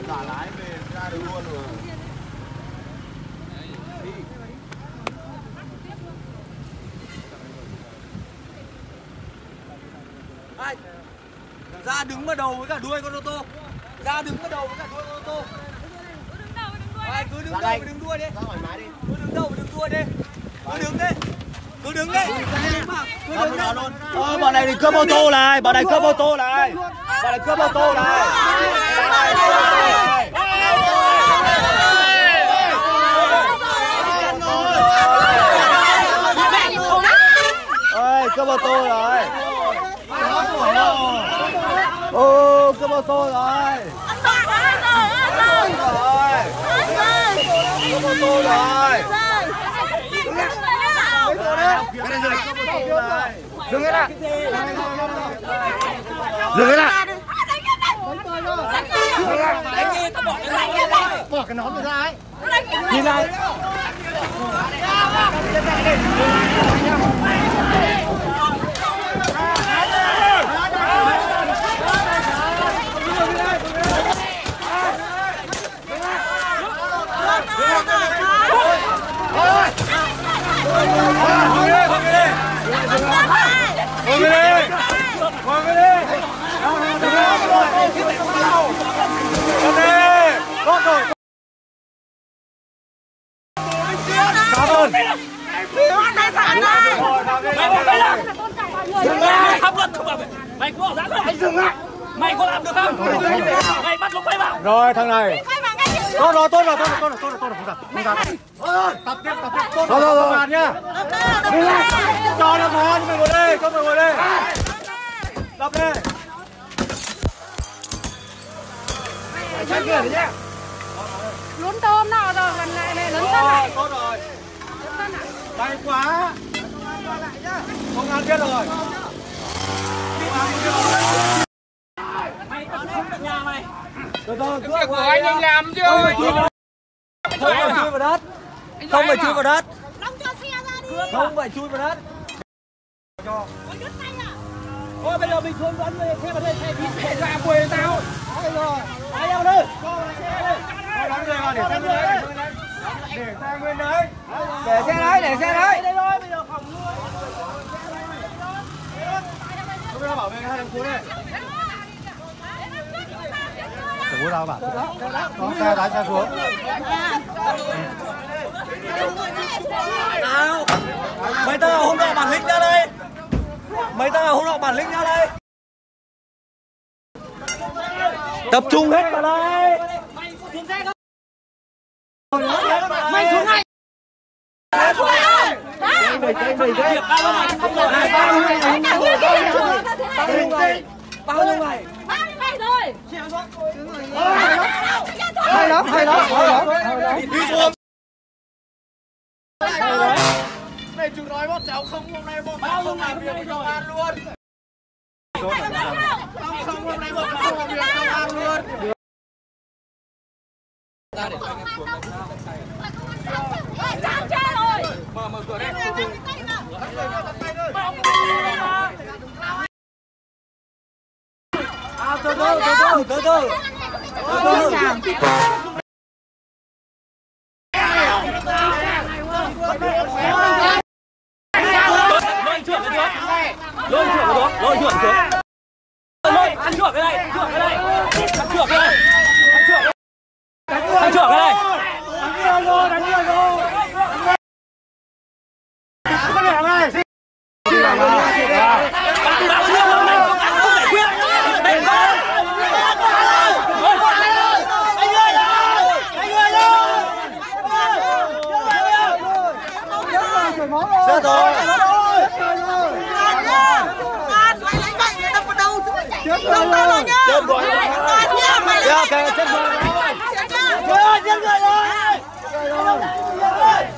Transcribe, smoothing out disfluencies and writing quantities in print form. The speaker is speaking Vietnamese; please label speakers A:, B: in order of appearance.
A: Cả lái về ra được luôn rồi. Ai? Ra đứng vào đầu với cả đuôi con ô tô. Ra đứng vào đầu với cả đuôi con ô tô. Ai cứ đứng đầu và đứng đuôi đi. Ra thoải mái đi. Cứ đứng đầu và đứng đuôi đi. Cứ đứng đi. Cứ đứng đi. Cứ đứng nào luôn. Bọn này thì cướp ô tô này, bọn này cướp ô tô này. Bọn này cướp ô tô này. Ơi, cướp ô tô rồi. Ô, cướp ô tô rồi. Cướp ô tô rồi. Dừng lại. Dừng lại. Bỏ cái nón ra ấy. Nhìn lại.
B: Mày có dám không? Anh dừng lại. Mày có làm được không? Mày bắt lúc quay vào.
A: Rồi thằng này. Tốt rồi. Không tập tiếp. Tốt rồi. Nhá. Cho nó phá, mày ngồi đây, cho mày ngồi đây. Đập đây. Chạy kia đi nhá.
C: Lún tôm nào rồi, lần này lún tôm này.
A: Tốt rồi. May quá. Công an biết rồi.
B: Mày có xuống tận nhà mày.
A: Từ từ,
D: của anh làm chứ.
A: Không phải chui vào đất. Không phải chui vào đất. Không phải chui vào đất.
B: Thôi bây giờ mình xuống dẫn xe vào đây, xe đi
D: Ra quê tao.
B: Đấy rồi. Đấy em đây.
A: Để xe đấy. Để xe nguyên đấy.
D: Để xe đấy.
B: Đây thôi, bây giờ phòng luôn.
A: Chúng ta bảo vệ hai thằng cuối này. Để bố tao bảo. Đó, xe lái xe xuống.
B: Nào. Mấy tao hôm nọ bản lĩnh ra đây.
A: Tập trung hết vào đây.
B: Mày xuống ngay. Bao nhiêu ngày?
C: 30 ngày rồi.
D: Hay lắm.
A: Đi xuống.
D: Này chúng nói bọn cháu không, hôm nay bọn cháu không làm việc với công an luôn. Không, hôm nay bọn cháu không làm việc với công an luôn. Mở cửa đây.
A: Từ Lôi trưởng xuống.
B: Ăn chuộc cái này. Ăn chuộc cái này. Đánh chuộc cái này.
A: Đánh nhiều rồi. Có lẽ này.
B: Bao nhiêu hôm nay công an không giải quyết. Anh ơi.
A: Chết rồi. Chết rồi. Chết rồi.